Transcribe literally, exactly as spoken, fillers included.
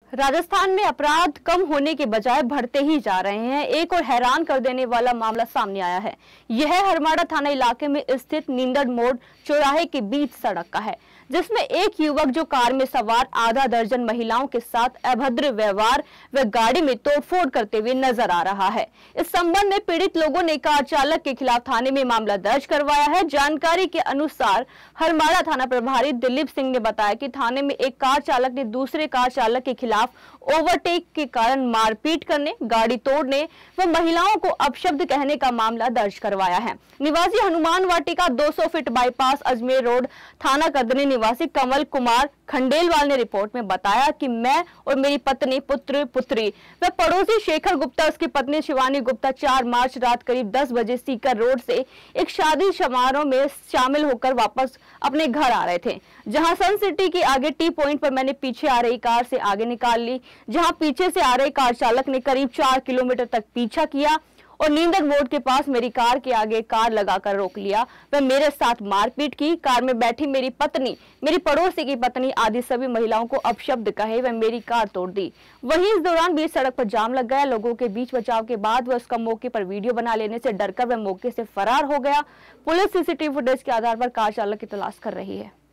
राजस्थान में अपराध कम होने के बजाय बढ़ते ही जा रहे हैं। एक और हैरान कर देने वाला मामला सामने आया है। यह हरमाड़ा थाना इलाके में स्थित नींदड़ मोड़ चौराहे के बीच सड़क का है, जिसमें एक युवक जो कार में सवार आधा दर्जन महिलाओं के साथ अभद्र व्यवहार व गाड़ी में तोड़फोड़ करते हुए नजर आ रहा है। इस संबंध में पीड़ित लोगों ने कार चालक के खिलाफ थाने में मामला दर्ज करवाया है। जानकारी के अनुसार हरमाड़ा थाना प्रभारी दिलीप सिंह ने बताया कि थाने में एक कार चालक ने दूसरे कार चालक के खिलाफ ओवरटेक के कारण मारपीट करने, गाड़ी तोड़ने व महिलाओं को अपशब्द कहने का मामला दर्ज करवाया है। निवासी हनुमान वाटिका दो सौ फीट बाईपास अजमेर रोड थाना कदनी निवासी कमल कुमार खंडेलवाल ने रिपोर्ट में बताया कि मैं और मेरी पत्नी, पुत्र पुत्री व पड़ोसी शेखर गुप्ता, उसकी पत्नी शिवानी गुप्ता चार मार्च रात करीब दस बजे सीकर रोड से एक शादी समारोह में शामिल होकर वापस अपने घर आ रहे थे, जहां सन सिटी के आगे टी पॉइंट पर मैंने पीछे आ रही कार से आगे निकाल ली, जहां पीछे से आ रहे कार चालक ने करीब चार किलोमीटर तक पीछा किया और नींदड़ मोड़ के पास मेरी कार के आगे कार लगाकर रोक लिया व मेरे साथ मारपीट की। कार में बैठी मेरी पत्नी, मेरी पड़ोसी की पत्नी आदि सभी महिलाओं को अपशब्द कहे व मेरी कार तोड़ दी। वहीं इस दौरान बीच सड़क पर जाम लग गया। लोगों के बीच बचाव के बाद वह उसका मौके पर वीडियो बना लेने से डरकर वह मौके से फरार हो गया। पुलिस सीसीटीवी फुटेज के आधार पर कार चालक की तलाश कर रही है।